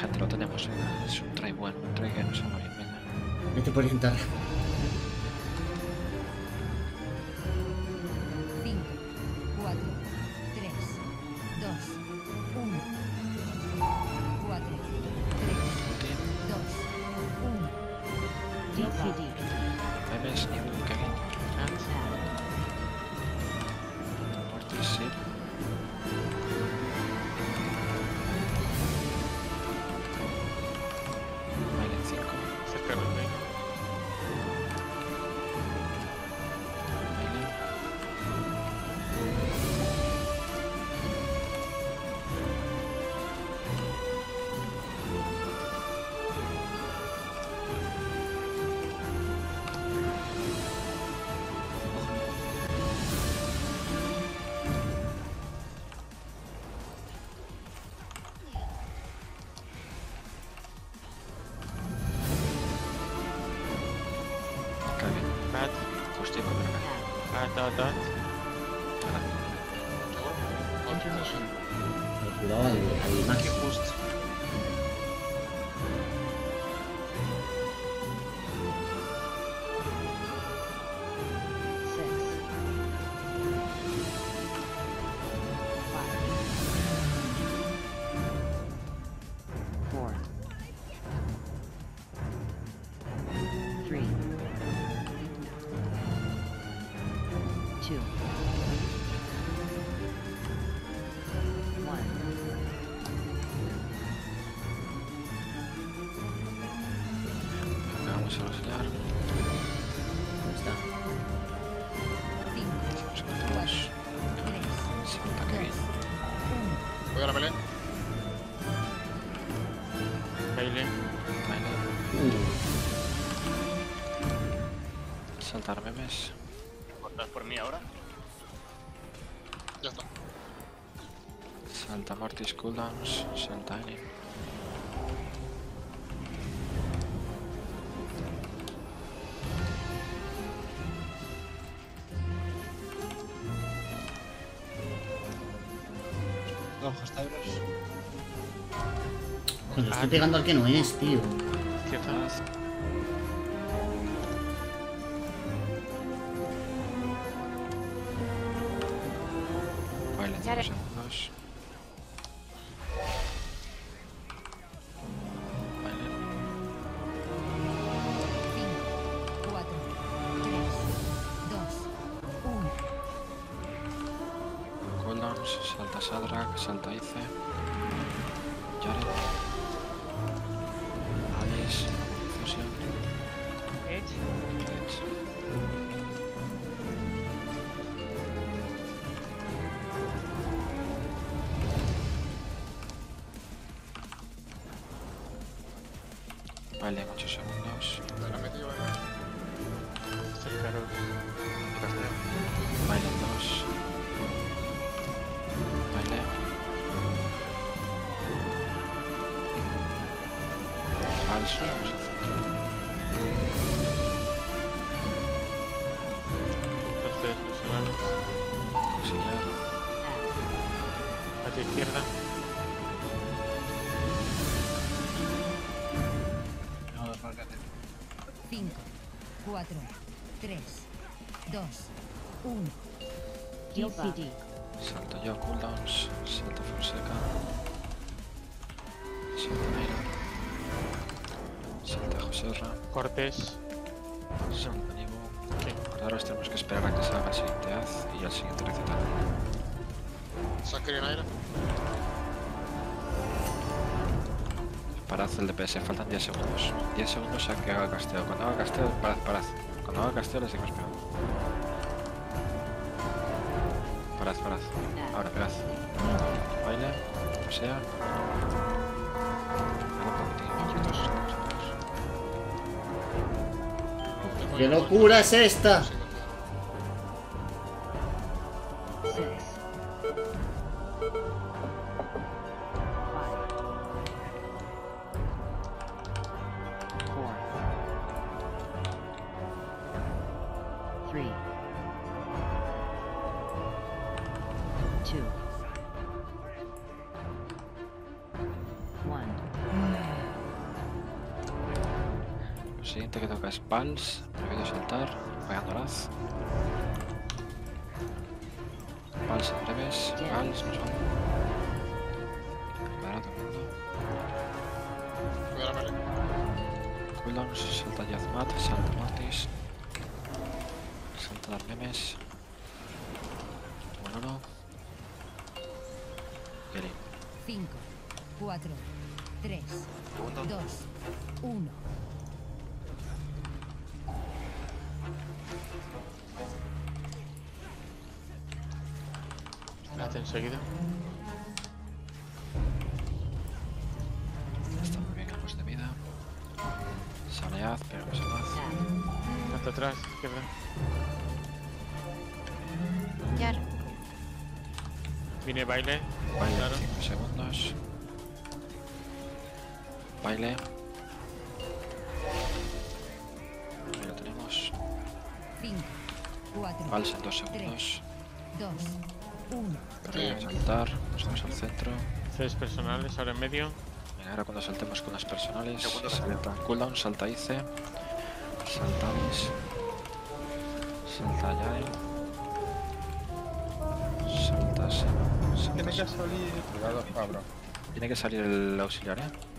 gente, lo tenemos, venga. Es un try bueno, un try que nos haga bien, venga. Vete por intentar. 5, 4, 3, 2, 1. 4, 3, 2, 1. DPD. Memes y un Kevin. Mortis, sí. Vale, 5. Cerca del main. Vale. Kevin. Bad. Justo con verga. Dot. Intermission. Cuidado al Max. Aquí justo. Venga, vamos a auxiliar. Ahí está. 5, Vamos a meternos. 3, Se monta Kevin. 2, Voy a la pelea. Baile. Vale. Saltar memes. ¿Cortas por mí ahora? Ya está. Salta Mortis cooldowns. Salta Eni. Hojas tablas. Pues le estoy pegando al que no es, tío. Cierto. Vale, 5 segundos. Vale. 5, 4, 3, 2, 1. Cooldowns. Salta Sadrak. Salta Ice. Jared. Alice. Fusion. Edge. Vale, 8 segundos. Me la he metido, ¿verdad? Cerca. Caster. Vale, 2. Vale. Falso. Vamos a hacer. Entonces, fusionamos. Auxiliar. A tu izquierda. No, desmarcate. 5, 4, 3, 2, 1. DPD. Salto yo, cooldowns. Salto Fonseca. Salto Nairo. Salta Joserra. Cortes. Salta Nibu. Sí. Ahora tenemos que esperar a que salga el siguiente haz y al siguiente receta. Sacre en aire. Parad el DPS, faltan 10 segundos. 10 segundos a que haga casteo. Cuando haga casteo, parad. Cuando haga casteo, le seguimos pegando. Parad. Ahora, pegad. Baile, como sea. ¿Qué locura es esta? 6, 3, 2, 1. siguiente que toca es Pals, prohibido saltar, pegándolas. Pals en breves, Pals, no son. Cuadrado todo el mundo. Cuidado la melee. Cooldowns, salta Yazmat, salta Mortis. Salta dar memes. Bueno, no. Gary. 5, 4, 3, 2, 1. Hazte enseguida. Está muy bien el de vida. Saleaz, pero no se más. Hasta atrás, izquierda. Yar. Viene baile. Baile Claro. 5 segundos. Baile. Ahí lo tenemos. 5, 4, Pals en 2 segundos. 2, 1. Vamos a saltar. Nos vamos al centro. 3 personales, ahora en medio. Venga, ahora cuando saltemos con las personales. Salta cooldown, salta Ice. Salta Alice. Salta Yael. Salta Sema. Tiene Salta que salir. Cuidado, Fabro. Tiene que salir el auxiliar,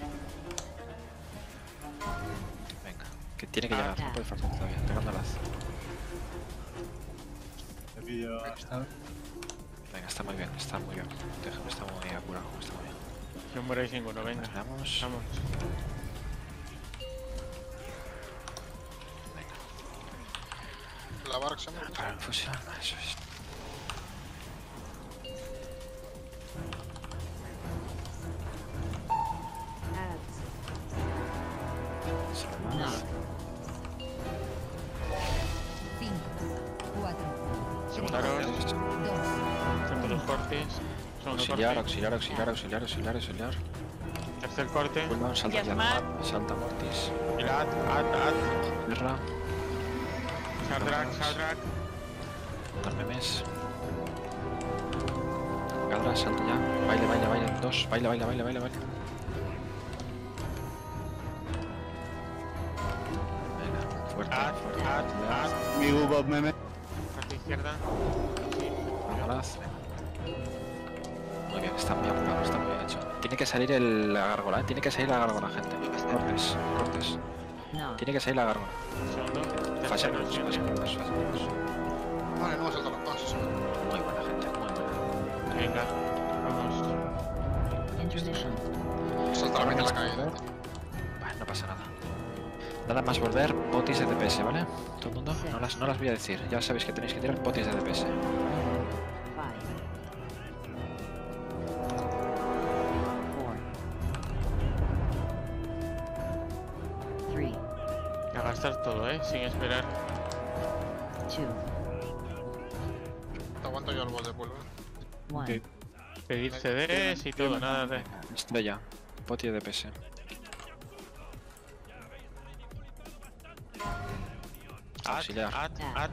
Venga, que tiene que llegar, no puede faltar todavía, pegándolas. He pillado. Venga, está muy bien, está muy bien. Déjame, está muy apurado, está muy bien. No muráis ninguno, venga. Vamos. Vamos. La barra que se me Para la infusión, eso es. Salvamos. 5, 4, 3, Claro. 2, Hacemos los cortes. Segundo Auxiliar, corte. auxiliar, auxiliar, auxiliar, auxiliar, auxiliar. Tercer corte. Cooldown, salta Yazmat. Yazmat, salta Mortis. El ad. Guerra, Shardrak. dar memes. Gadra, salta ya. Baile, baile, baile. 2, baile, baile, baile, baile, baile. Venga, fuerte, Ad. fuerte. Amigo Bob Meme. Parte izquierda. Gárgolas. Muy bien, está muy apurado, está muy bien hecho. Tiene que salir la gárgola, Tiene que salir la gárgola, gente. Cortes, cortes. No. Tiene que salir la gárgola. Segundo. Fase Tercero. menos, fase siguiente. menos, fase menos. Vale, no va a saltar los pasos. Muy buena, gente, muy buena. Venga. Vamos. Intermission. Salta la mitad de la caída. Bueno, no pasa nada. Nada más volver, potis de DPS, ¿vale? Todo el mundo, no las voy a decir. Ya sabéis que tenéis que tirar potis de DPS. 5, 4, 3, A gastar todo, sin esperar. 2, Te aguanto yo el bol de vuelo. 1. Pedir CDs y todo, nada de. Estrella, poti de DPS. Auxiliar. Ad.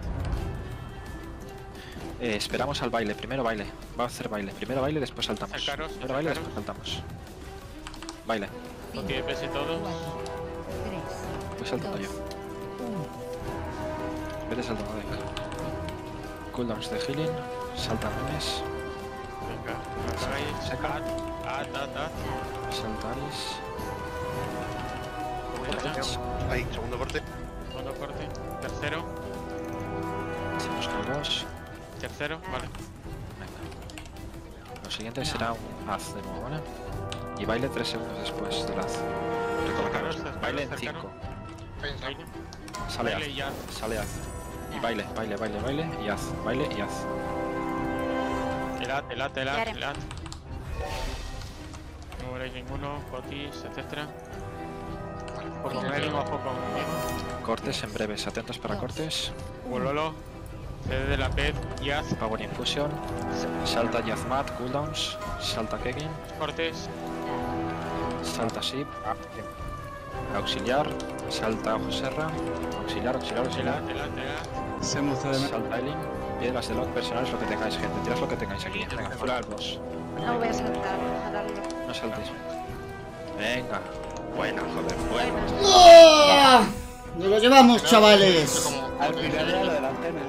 Esperamos al baile, primero baile. Va a hacer baile. Primero baile, después saltamos. Sacaros, Primero baile, sacaros. después saltamos. Baile. Poti de PS todos. 3, Voy saltando yo. 1. Vete saltando deck. Cooldowns de healing. Salta memes. Venga. Apagáis. Seca. Ad. Salta Alice. Cortes. Ahí, segundo corte. Segundo corte. Tercero. Hacemos cargos. Tercero. Vale. Venga. Lo siguiente será un haz de nuevo, ¿vale? Y baile 3 segundos después del haz. Recolocaros. Cercanos, Baile en cercano. 5. Pensa. Baile. Sale Baile y haz. ad. Sale haz. Y baile, baile, baile, baile y haz. Baile y haz. El ad. Yare. No muráis ninguno. Potis, etcétera. Ojo con Vale. él, ojo conmigo. Cortes en breves. Atentos para cortes. Wololo. CD de la PED. Yaz. Power Infusion. Salta Yazmat. Cooldowns. Salta Kegin. Cortes. Salta Sip. Auxiliar. Salta Ojo Serra. Auxiliar, auxiliar, El auxiliar. ad. Se me Salta Elin. Piedras de lock personales, lo que tengáis, gente. Tirad lo que tengáis aquí. Venga, fuera del boss. No voy a saltar, jalarlo. No saltéis. Venga. Buena, joder, buena. ¡Oh! ¡Nos lo llevamos, Al final, chavales! como- Al final era lo de la cena.